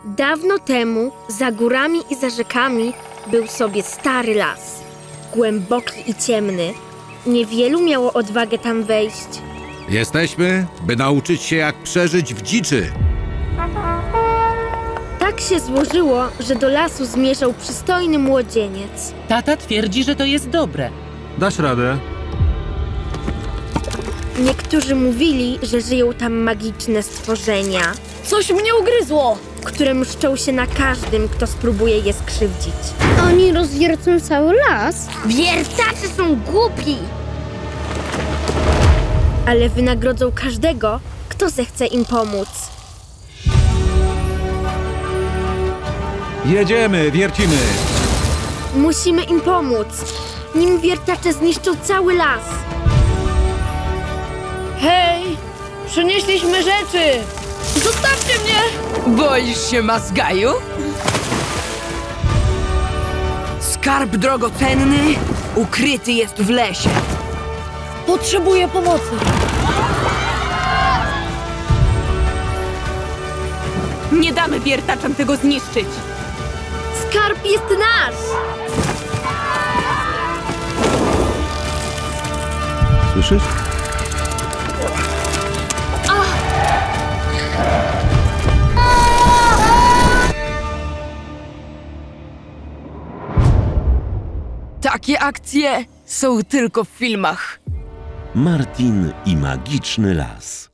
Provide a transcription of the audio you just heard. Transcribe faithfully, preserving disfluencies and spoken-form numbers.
Dawno temu, za górami i za rzekami, był sobie stary las. Głęboki i ciemny. Niewielu miało odwagę tam wejść. Jesteśmy, by nauczyć się, jak przeżyć w dziczy. Tak się złożyło, że do lasu zmierzał przystojny młodzieniec. Tata twierdzi, że to jest dobre. Dasz radę? Niektórzy mówili, że żyją tam magiczne stworzenia, Coś mnie ugryzło! które mszczą się na każdym, kto spróbuje je skrzywdzić. Oni rozwiercą cały las? Wiertacze są głupi! Ale wynagrodzą każdego, kto zechce im pomóc. Jedziemy, wiercimy! Musimy im pomóc, nim wiertacze zniszczą cały las. Hej! Przynieśliśmy rzeczy! Zostawcie mnie! Boisz się, Mazgaju? Skarb drogocenny ukryty jest w lesie. Potrzebuję pomocy! Nie damy wiertaczom tego zniszczyć. Skarb jest nasz! Słyszysz? Takie akcje są tylko w filmach. Martin i magiczny las.